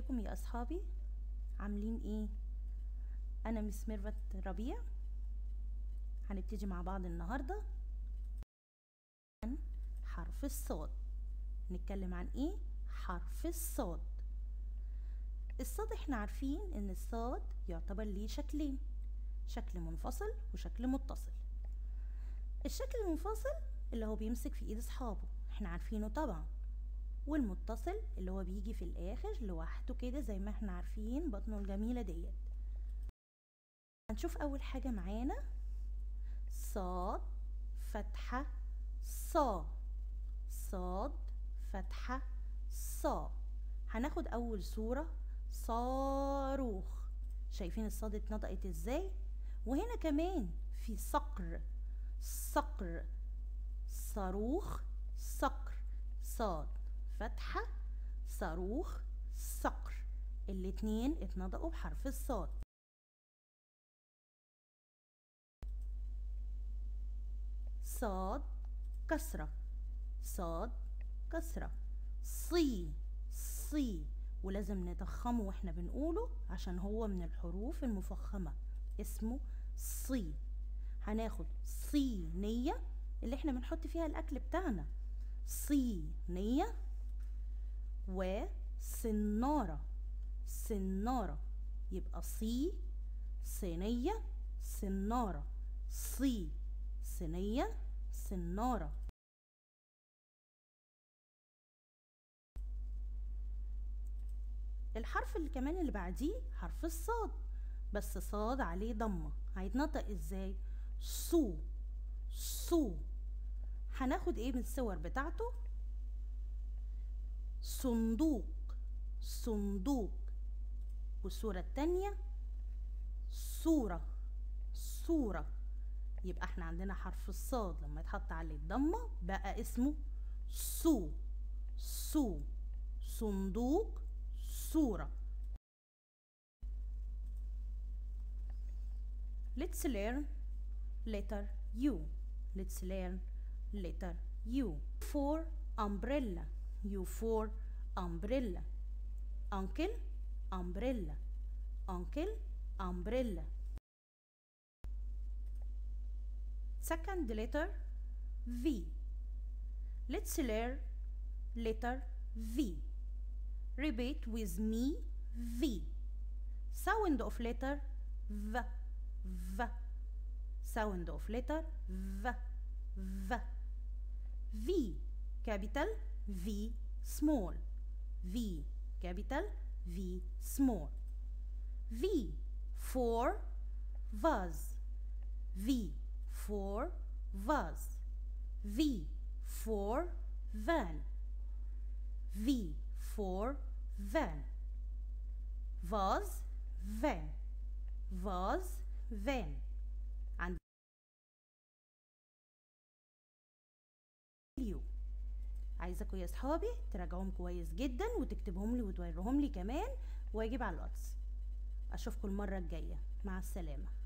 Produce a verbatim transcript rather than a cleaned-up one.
ازيكم يا اصحابي؟ عاملين ايه؟ انا مس ميرفت ربيع. هنبتدي مع بعض النهارده عن حرف الصاد. نتكلم عن ايه؟ حرف الصاد. الصاد احنا عارفين ان الصاد يعتبر ليه شكلين، شكل منفصل وشكل متصل. الشكل المنفصل اللي هو بيمسك في ايد اصحابه، احنا عارفينه طبعا، والمتصل اللي هو بيجي في الاخر لوحده كده زي ما احنا عارفين بطنه الجميلة ديت. هنشوف اول حاجة معانا صاد فتحة صا، صاد فتحة صا. هناخد اول صورة صاروخ. شايفين الصاد اتنطقت ازاي؟ وهنا كمان في صقر، صقر، صاروخ، صقر، صاد فتحة صاروخ صقر، الاتنين اتنطقوا بحرف الصاد. صاد كسرة، صاد كسرة. صي، صي، ولازم نضخمه واحنا بنقوله عشان هو من الحروف المفخمة، اسمه صي. هناخد صينية اللي احنا بنحط فيها الأكل بتاعنا، صينية. وسنارة، سنارة، يبقى صي صينية سنارة، صي صينية سنارة. الحرف اللي كمان اللي بعديه حرف الصاد، بس صاد عليه ضمة، هيتنطق ازاي؟ صو، صو. هناخد ايه من الصور بتاعته؟ صندوق، صندوق. والصورة التانية صورة، صورة. يبقى احنا عندنا حرف الصاد لما يتحط عليه الضمة بقى اسمه صو، صو، صندوق، صورة. Let's learn letter U. Let's learn letter U. For umbrella. U for umbrella. Uncle, umbrella. Uncle, umbrella. Second letter V. Let's learn letter V. Repeat with me V. Sound of letter V. V. Sound of letter V. V. V capital, V small. V capital, V small. V for vase. V for vase. V for van. V for van. Vase, van. Vase, van. عند اليو. عايزاكم يا اصحابي تراجعوهم كويس جدا وتكتبهم لي وتوريهم لي كمان، واجب على الواتس. اشوفكم المره الجايه، مع السلامه.